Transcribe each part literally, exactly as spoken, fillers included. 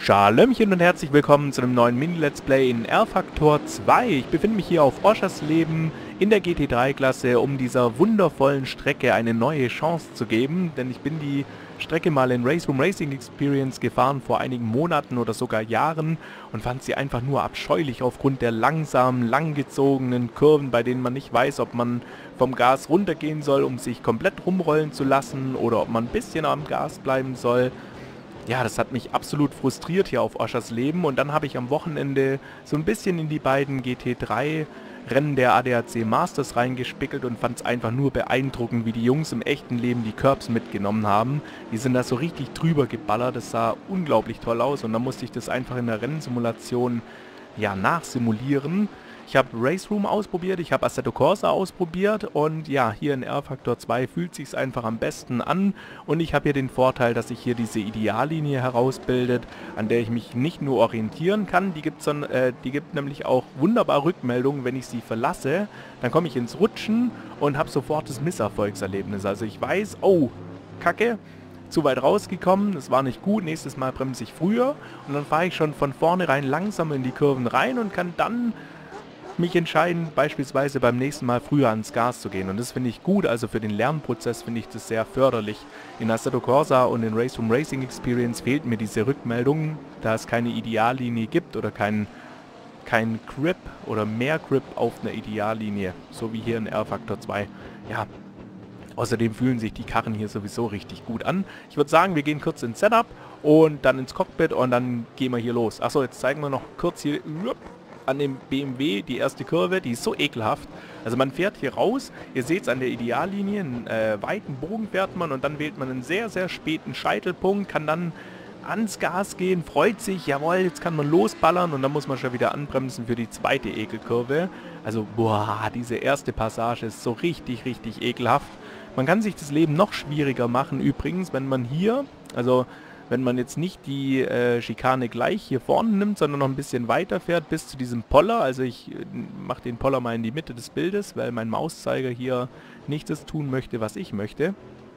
Schalömchen und herzlich willkommen zu einem neuen Mini-Let's Play in R-Factor zwei. Ich befinde mich hier auf Oschersleben in der G T drei Klasse, um dieser wundervollen Strecke eine neue Chance zu geben. Denn ich bin die Strecke mal in Race Room Racing Experience gefahren vor einigen Monaten oder sogar Jahren und fand sie einfach nur abscheulich aufgrund der langsamen, langgezogenen Kurven, bei denen man nicht weiß, ob man vom Gas runtergehen soll, um sich komplett rumrollen zu lassen, oder ob man ein bisschen am Gas bleiben soll. Ja, das hat mich absolut frustriert hier auf Oschersleben, und dann habe ich am Wochenende so ein bisschen in die beiden G T drei Rennen der A D A C Masters reingespickelt und fand es einfach nur beeindruckend, wie die Jungs im echten Leben die Curbs mitgenommen haben. Die sind da so richtig drüber geballert, das sah unglaublich toll aus, und dann musste ich das einfach in der Rennsimulation ja nachsimulieren. Ich habe Race Room ausprobiert, ich habe Assetto Corsa ausprobiert, und ja, hier in R-Factor zwei fühlt sich einfach am besten an, und ich habe hier den Vorteil, dass sich hier diese Ideallinie herausbildet, an der ich mich nicht nur orientieren kann, die gibt, son, äh, die gibt nämlich auch wunderbar Rückmeldungen, wenn ich sie verlasse, dann komme ich ins Rutschen und habe sofort das Misserfolgserlebnis. Also ich weiß, oh, Kacke, zu weit rausgekommen, das war nicht gut, nächstes Mal bremse ich früher, und dann fahre ich schon von vornherein langsam in die Kurven rein und kann dann mich entscheiden, beispielsweise beim nächsten Mal früher ans Gas zu gehen. Und das finde ich gut, also für den Lernprozess finde ich das sehr förderlich. In Assetto Corsa und in Race Room Racing Experience fehlt mir diese Rückmeldung, da es keine Ideallinie gibt oder kein, kein Grip oder mehr Grip auf einer Ideallinie, so wie hier in R-Factor zwei. Ja, außerdem fühlen sich die Karren hier sowieso richtig gut an. Ich würde sagen, wir gehen kurz ins Setup und dann ins Cockpit und dann gehen wir hier los. Achso, jetzt zeigen wir noch kurz hier an dem B M W die erste Kurve, die ist so ekelhaft. Also man fährt hier raus, ihr seht es an der Ideallinie, einen äh, weiten Bogen fährt man, und dann wählt man einen sehr, sehr späten Scheitelpunkt, kann dann ans Gas gehen, freut sich, jawohl, jetzt kann man losballern, und dann muss man schon wieder anbremsen für die zweite Ekelkurve. Also, boah, diese erste Passage ist so richtig, richtig ekelhaft. Man kann sich das Leben noch schwieriger machen übrigens, wenn man hier, also wenn man jetzt nicht die äh, Schikane gleich hier vorne nimmt, sondern noch ein bisschen weiter fährt bis zu diesem Poller. Also ich äh, mache den Poller mal in die Mitte des Bildes, weil mein Mauszeiger hier nicht das tun möchte, was ich möchte.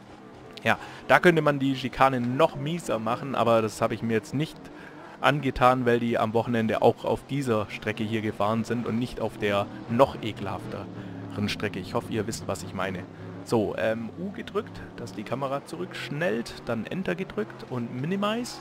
Ja, da könnte man die Schikane noch mieser machen, aber das habe ich mir jetzt nicht angetan, weil die am Wochenende auch auf dieser Strecke hier gefahren sind und nicht auf der noch ekelhafteren Strecke. Ich hoffe, ihr wisst, was ich meine. So, ähm, U gedrückt, dass die Kamera zurückschnellt, dann Enter gedrückt und Minimize.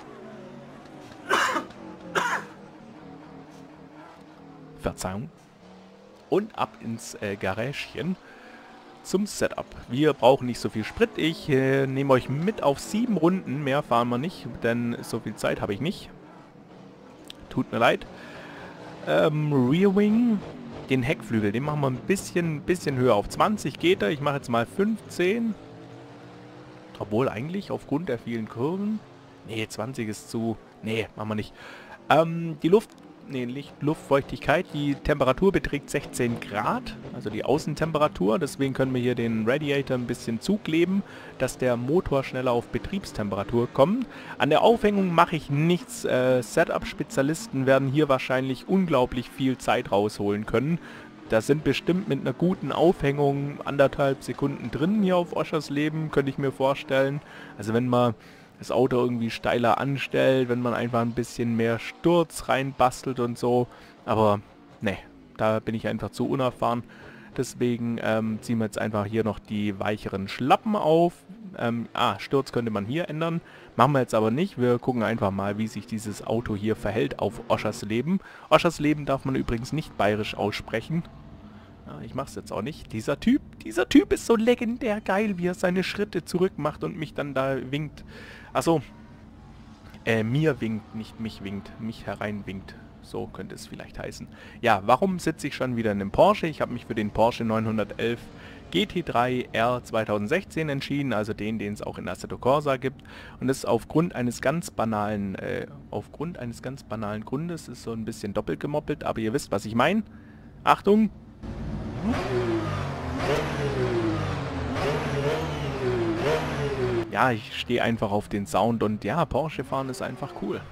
Verzeihung. Und ab ins äh, Garagchen zum Setup. Wir brauchen nicht so viel Sprit. Ich äh, nehme euch mit auf sieben Runden. Mehr fahren wir nicht, denn so viel Zeit habe ich nicht. Tut mir leid. Ähm, Rear Wing. Den Heckflügel, den machen wir ein bisschen, bisschen höher. Auf zwanzig geht er. Ich mache jetzt mal fünfzehn. Obwohl eigentlich aufgrund der vielen Kurven... Nee, zwanzig ist zu... Nee, machen wir nicht. Ähm, die Luft... Nee, Licht, Luftfeuchtigkeit. Die Temperatur beträgt sechzehn Grad. Also die Außentemperatur. Deswegen können wir hier den Radiator ein bisschen zukleben, dass der Motor schneller auf Betriebstemperatur kommt. An der Aufhängung mache ich nichts. Äh, Setup-Spezialisten werden hier wahrscheinlich unglaublich viel Zeit rausholen können. Da sind bestimmt mit einer guten Aufhängung anderthalb Sekunden drin hier auf Oschersleben, könnte ich mir vorstellen. Also wenn man das Auto irgendwie steiler anstellt, wenn man einfach ein bisschen mehr Sturz reinbastelt und so. Aber ne, da bin ich einfach zu unerfahren. Deswegen ähm, ziehen wir jetzt einfach hier noch die weicheren Schlappen auf. Ähm, ah, Sturz könnte man hier ändern. Machen wir jetzt aber nicht. Wir gucken einfach mal, wie sich dieses Auto hier verhält auf Oschersleben. Oschersleben darf man übrigens nicht bayerisch aussprechen. Ja, ich mach's jetzt auch nicht. Dieser Typ, dieser Typ ist so legendär geil, wie er seine Schritte zurück macht und mich dann da winkt. Achso, äh, mir winkt, nicht mich winkt, mich hereinwinkt. So könnte es vielleicht heißen. Ja, warum sitze ich schon wieder in einem Porsche? Ich habe mich für den Porsche neunhundertelf G T drei R zweitausendsechzehn entschieden, also den, den es auch in Assetto Corsa gibt. Und das ist aufgrund eines ganz banalen, äh, aufgrund eines ganz banalen Grundes, ist so ein bisschen doppelt gemoppelt, aber ihr wisst, was ich meine. Achtung! Ja, ich stehe einfach auf den Sound, und ja, Porsche fahren ist einfach cool.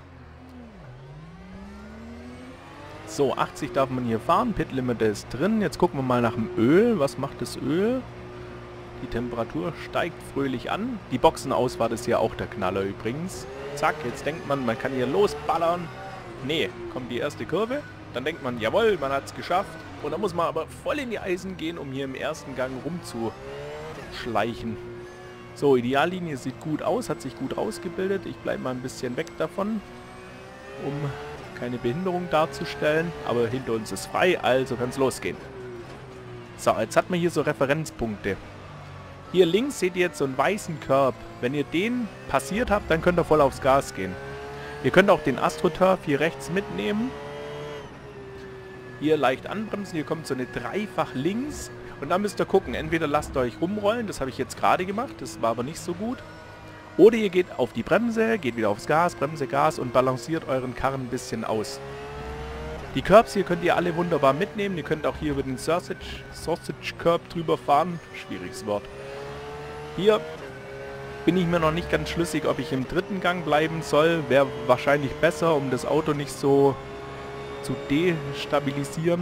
So, achtzig darf man hier fahren, Pit Limit ist drin. Jetzt gucken wir mal nach dem Öl. Was macht das Öl? Die Temperatur steigt fröhlich an. Die Boxenausfahrt ist ja auch der Knaller übrigens. Zack, jetzt denkt man, man kann hier losballern. Nee, kommt die erste Kurve. Dann denkt man, jawohl, man hat es geschafft. Und dann muss man aber voll in die Eisen gehen, um hier im ersten Gang rumzuschleichen. So, Ideallinie sieht gut aus, hat sich gut rausgebildet. Ich bleibe mal ein bisschen weg davon, um keine Behinderung darzustellen. Aber hinter uns ist frei, also kann es losgehen. So, jetzt hat man hier so Referenzpunkte. Hier links seht ihr jetzt so einen weißen Curb. Wenn ihr den passiert habt, dann könnt ihr voll aufs Gas gehen. Ihr könnt auch den AstroTurf hier rechts mitnehmen. Hier leicht anbremsen, hier kommt so eine Dreifach links. Und dann müsst ihr gucken, entweder lasst ihr euch rumrollen, das habe ich jetzt gerade gemacht, das war aber nicht so gut. Oder ihr geht auf die Bremse, geht wieder aufs Gas, Bremse, Gas und balanciert euren Karren ein bisschen aus. Die Curbs hier könnt ihr alle wunderbar mitnehmen, ihr könnt auch hier über den Sausage, Sausage Curb drüber fahren, schwieriges Wort. Hier bin ich mir noch nicht ganz schlüssig, ob ich im dritten Gang bleiben soll, wäre wahrscheinlich besser, um das Auto nicht so zu destabilisieren.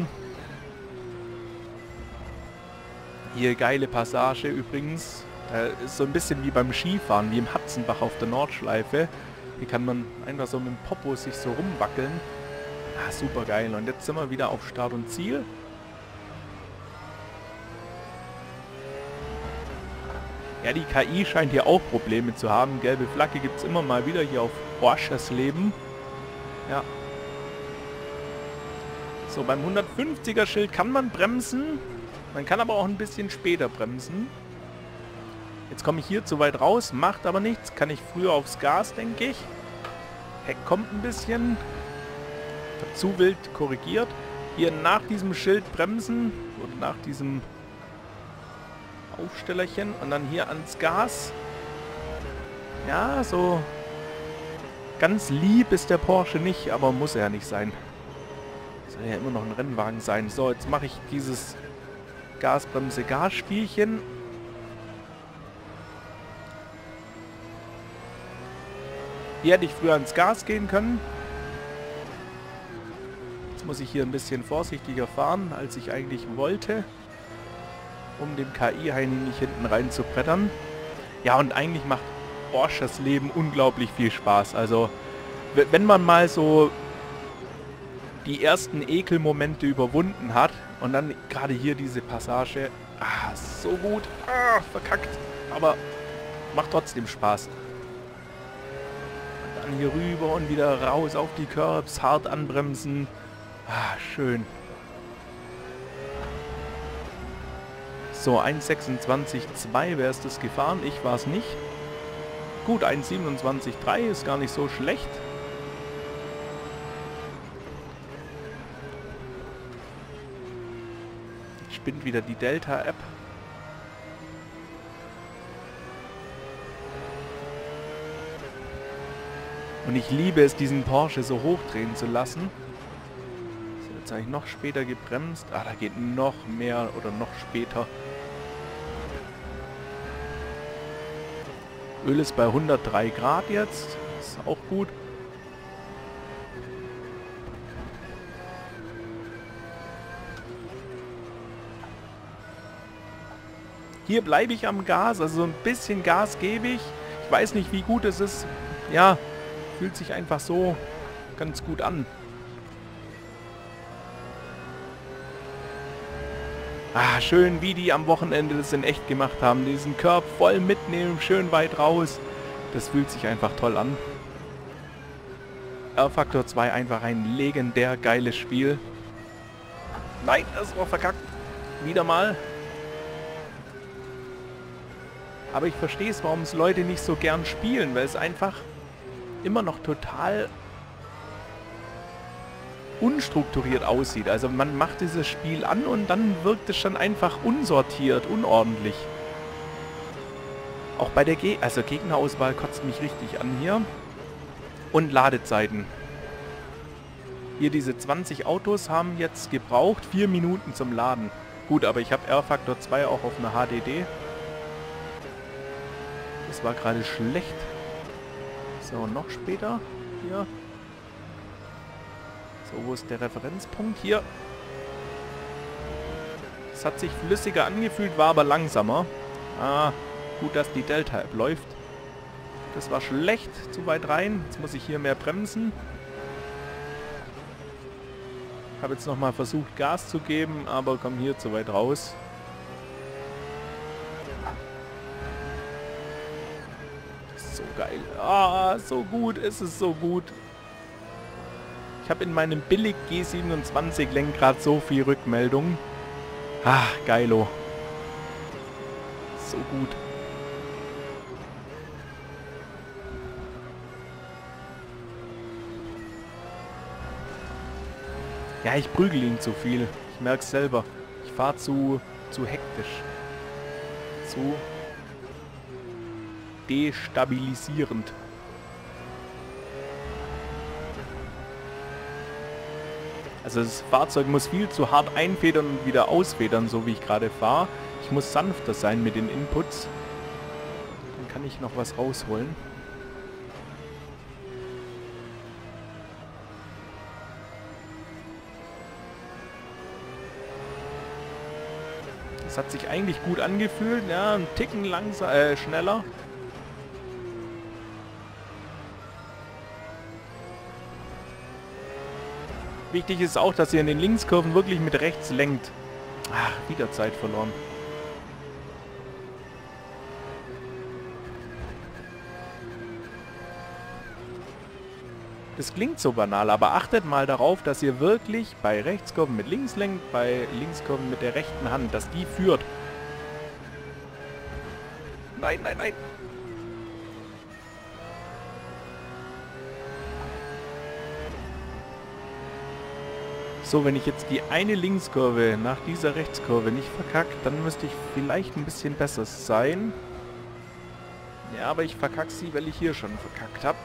Hier geile Passage übrigens. Da ist so ein bisschen wie beim Skifahren, wie im Hatzenbach auf der Nordschleife. Hier kann man einfach so mit dem Popo sich so rumwackeln. Ah, super geil. Und jetzt sind wir wieder auf Start und Ziel. Ja, die K I scheint hier auch Probleme zu haben. Gelbe Flagge gibt es immer mal wieder hier auf Orschers Leben. Ja. So, beim hundertfünfziger Schild kann man bremsen. Man kann aber auch ein bisschen später bremsen. Jetzt komme ich hier zu weit raus, macht aber nichts. Kann ich früher aufs Gas, denke ich. Heck kommt ein bisschen. Ich habe zu wild korrigiert. Hier nach diesem Schild bremsen. Oder nach diesem Aufstellerchen. Und dann hier ans Gas. Ja, so ganz lieb ist der Porsche nicht, aber muss er ja nicht sein. Soll ja immer noch ein Rennwagen sein. So, jetzt mache ich dieses Gasbremse, Gasspielchen. Hier hätte ich früher ans Gas gehen können. Jetzt muss ich hier ein bisschen vorsichtiger fahren, als ich eigentlich wollte, um dem K I-Heini nicht hinten rein zu brettern. Ja, und eigentlich macht Orschers Leben unglaublich viel Spaß. Also, wenn man mal so die ersten Ekelmomente überwunden hat und dann gerade hier diese Passage, ah, so gut, ah, verkackt, aber macht trotzdem Spaß. Und dann hier rüber und wieder raus auf die Curbs, hart anbremsen, ah, schön. So, eins sechsundzwanzig Komma zwei, wer ist das gefahren? Ich war es nicht. Gut, eins siebenundzwanzig Komma drei ist gar nicht so schlecht. Spinnt wieder die Delta-App. Und ich liebe es, diesen Porsche so hochdrehen zu lassen. So, jetzt habe ich noch später gebremst. Ah, da geht noch mehr oder noch später. Öl ist bei hundertdrei Grad jetzt. Ist auch gut. Hier bleibe ich am Gas, also so ein bisschen Gas gebe ich. Ich weiß nicht, wie gut es ist. Ja, fühlt sich einfach so ganz gut an. Ah, schön, wie die am Wochenende das in echt gemacht haben. Diesen Curb voll mitnehmen, schön weit raus. Das fühlt sich einfach toll an. R-Factor zwei, einfach ein legendär geiles Spiel. Nein, das war verkackt. Wieder mal. Aber ich verstehe es, warum es Leute nicht so gern spielen, weil es einfach immer noch total unstrukturiert aussieht. Also man macht dieses Spiel an und dann wirkt es schon einfach unsortiert, unordentlich. Auch bei der Ge also Gegnerauswahl kotzt mich richtig an hier. Und Ladezeiten. Hier diese zwanzig Autos haben jetzt gebraucht vier Minuten zum Laden. Gut, aber ich habe R-Factor zwei auch auf einer H D D. Das war gerade schlecht. So, noch später. Hier. So, wo ist der Referenzpunkt? Hier. Es hat sich flüssiger angefühlt, war aber langsamer. Ah, gut, dass die Delta-App läuft. Das war schlecht, zu weit rein. Jetzt muss ich hier mehr bremsen. Habe jetzt nochmal versucht, Gas zu geben, aber komme hier zu weit raus. Das ist so geil. Ah, so gut, es ist so gut. Ich habe in meinem billig G siebenundzwanzig Lenkrad so viel Rückmeldung. Ah, geilo. So gut. Ja, ich prügel ihn zu viel. Ich merke es selber. Ich fahre zu, zu hektisch. Zu destabilisierend. Also das Fahrzeug muss viel zu hart einfedern und wieder ausfedern, so wie ich gerade fahre. Ich muss sanfter sein mit den Inputs. Dann kann ich noch was rausholen. Das hat sich eigentlich gut angefühlt. Ja, ein Ticken langsam, äh, schneller. Wichtig ist auch, dass ihr in den Linkskurven wirklich mit rechts lenkt. Ach, wieder Zeit verloren. Das klingt so banal, aber achtet mal darauf, dass ihr wirklich bei Rechtskurven mit links lenkt, bei Linkskurven mit der rechten Hand, dass die führt. Nein, nein, nein. So, wenn ich jetzt die eine Linkskurve nach dieser Rechtskurve nicht verkacke, dann müsste ich vielleicht ein bisschen besser sein. Ja, aber ich verkacke sie, weil ich hier schon verkackt habe.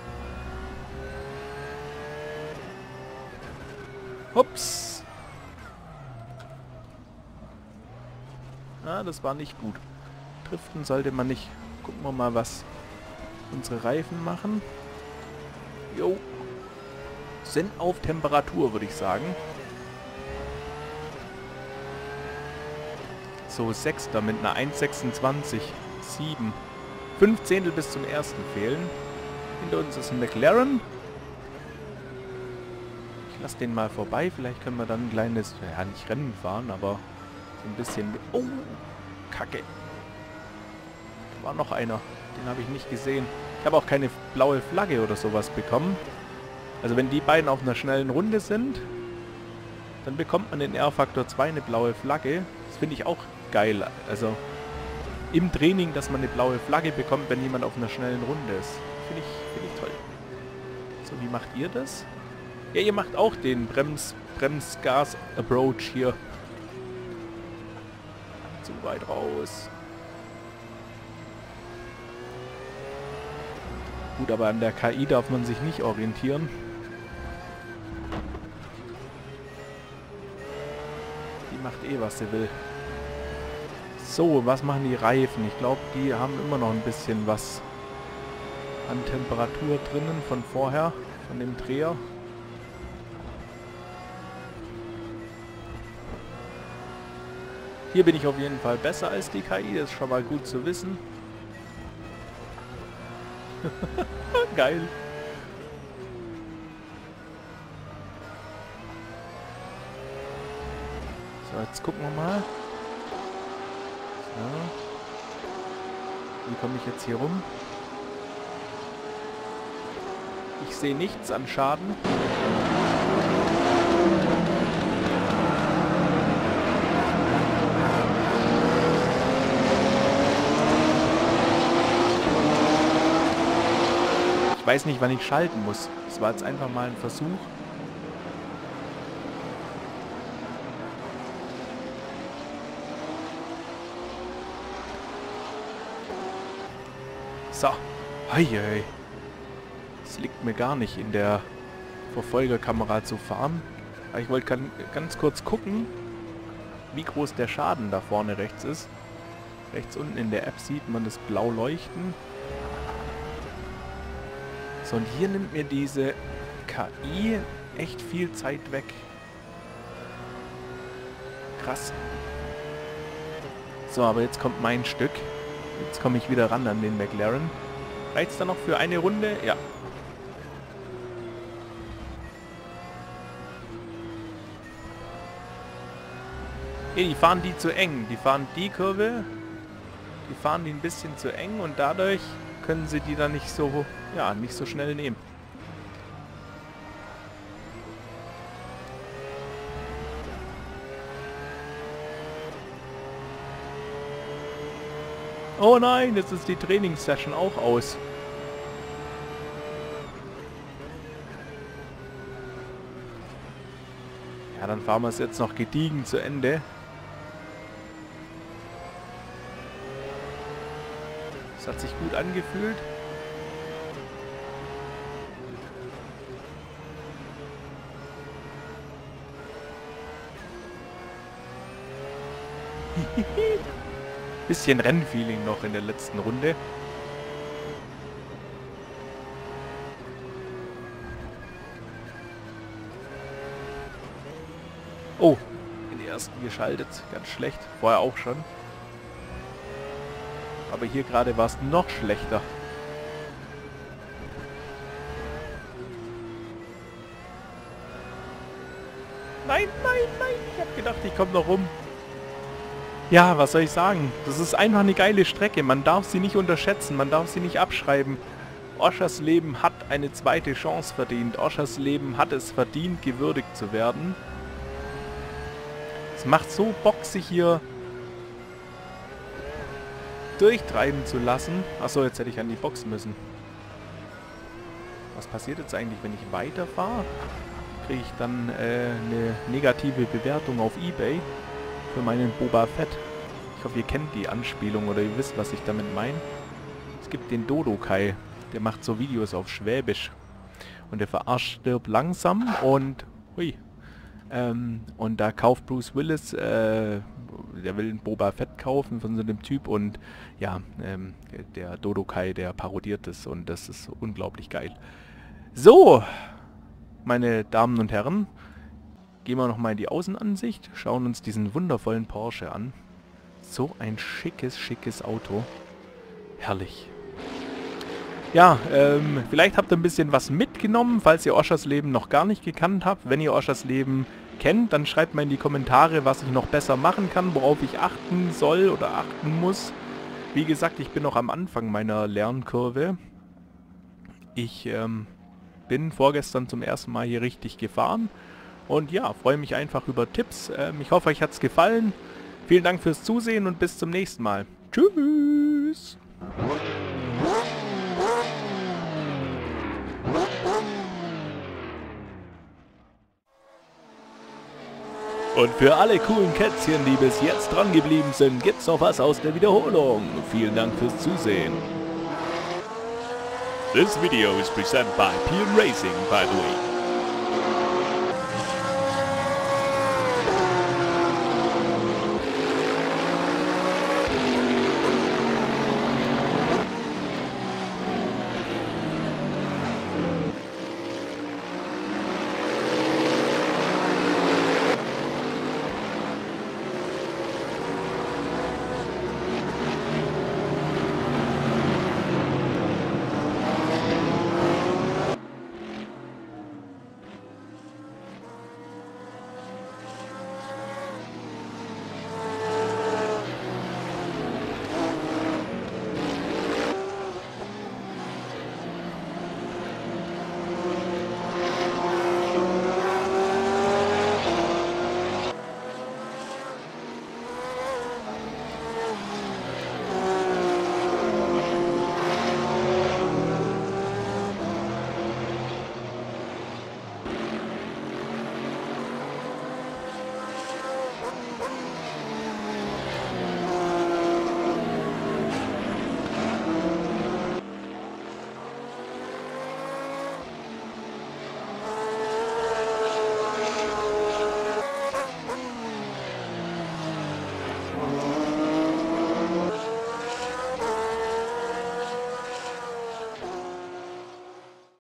Ups. Ah, das war nicht gut. Driften sollte man nicht. Gucken wir mal, was unsere Reifen machen. Jo. Sind auf Temperatur, würde ich sagen. So, Sechster mit einer eins sechsundzwanzig. sieben. Fünf Zehntel bis zum ersten fehlen. Hinter uns ist ein McLaren. Ich lasse den mal vorbei. Vielleicht können wir dann ein kleines, ja nicht Rennen fahren, aber so ein bisschen... Oh, Kacke. Da war noch einer. Den habe ich nicht gesehen. Ich habe auch keine blaue Flagge oder sowas bekommen. Also wenn die beiden auf einer schnellen Runde sind, dann bekommt man in R-Faktor zwei eine blaue Flagge. Das finde ich auch geil. Also im Training, dass man eine blaue Flagge bekommt, wenn jemand auf einer schnellen Runde ist. Finde ich, finde ich toll. So, wie macht ihr das? Ja, ihr macht auch den Brems, Brems-Gas-Approach hier. Zu weit raus. Gut, aber an der K I darf man sich nicht orientieren. Die macht eh, was sie will. So, was machen die Reifen? Ich glaube, die haben immer noch ein bisschen was an Temperatur drinnen von vorher, von dem Dreher. Hier bin ich auf jeden Fall besser als die K I, das ist schon mal gut zu wissen. Geil. So, jetzt gucken wir mal. So. Wie komme ich jetzt hier rum? Ich sehe nichts an Schaden. Ich weiß nicht, wann ich schalten muss. Das war jetzt einfach mal ein Versuch. So. Hei, hei. Es liegt mir gar nicht, in der Verfolgerkamera zu fahren. Aber ich wollte ganz kurz gucken, wie groß der Schaden da vorne rechts ist. Rechts unten in der App sieht man das blau leuchten. So, und hier nimmt mir diese K I echt viel Zeit weg. Krass. So, aber jetzt kommt mein Stück. Jetzt komme ich wieder ran an den McLaren. Reicht's dann noch für eine Runde? Ja. Hey, die fahren die zu eng. Die fahren die Kurve. Die fahren die ein bisschen zu eng und dadurch können sie die dann nicht so, ja, nicht so schnell nehmen. Oh nein, jetzt ist die Trainingssession auch aus. Ja, dann fahren wir es jetzt noch gediegen zu Ende. Das hat sich gut angefühlt. Bisschen Rennfeeling noch in der letzten Runde. Oh, in die ersten geschaltet. Ganz schlecht. Vorher auch schon. Aber hier gerade war es noch schlechter. Nein, nein, nein. Ich habe gedacht, ich komme noch rum. Ja, was soll ich sagen? Das ist einfach eine geile Strecke. Man darf sie nicht unterschätzen. Man darf sie nicht abschreiben. Oschersleben hat eine zweite Chance verdient. Oschersleben hat es verdient, gewürdigt zu werden. Es macht so Bock, sich hier durchtreiben zu lassen. Achso, jetzt hätte ich an die Box müssen. Was passiert jetzt eigentlich, wenn ich weiterfahre? Kriege ich dann äh, eine negative Bewertung auf eBay für meinen Boba Fett. Ich hoffe, ihr kennt die Anspielung oder ihr wisst, was ich damit meine. Es gibt den Dodokai, der macht so Videos auf Schwäbisch. Und der verarscht stirbt langsam und... Hui. Ähm, und da kauft Bruce Willis, äh, der will einen Boba Fett kaufen von so einem Typ und ja, ähm, der Dodokai, der parodiert es und das ist unglaublich geil. So, meine Damen und Herren, gehen wir nochmal in die Außenansicht, schauen uns diesen wundervollen Porsche an. So ein schickes, schickes Auto. Herrlich. Ja, ähm, vielleicht habt ihr ein bisschen was mitgenommen, falls ihr Oschersleben noch gar nicht gekannt habt. Wenn ihr Oschersleben kennt, dann schreibt mal in die Kommentare, was ich noch besser machen kann, worauf ich achten soll oder achten muss. Wie gesagt, ich bin noch am Anfang meiner Lernkurve. Ich ähm, bin vorgestern zum ersten Mal hier richtig gefahren. Und ja, freue mich einfach über Tipps. Ähm, ich hoffe, euch hat es gefallen. Vielen Dank fürs Zusehen und bis zum nächsten Mal. Tschüss! Und für alle coolen Kätzchen, die bis jetzt dran geblieben sind, gibt's noch was aus der Wiederholung. Vielen Dank fürs Zusehen. This video is presented by P M Racing, by the way.